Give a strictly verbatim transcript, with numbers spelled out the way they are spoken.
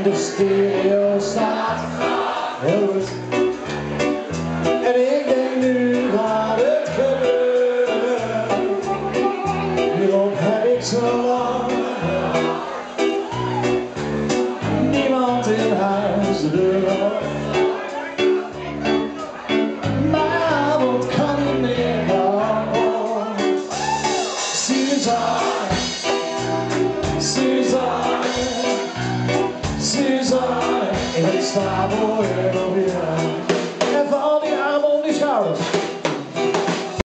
de stereo staat heel goed. En ik denk nu gaat het gebeuren. Hierop heb ik zo lang niemand in huis de deur op. Mijn avond kan niet meer gaan. Suzanne, Suzanne, Suzanne, ik sta voor je nog weer. En van die armen om die schouders.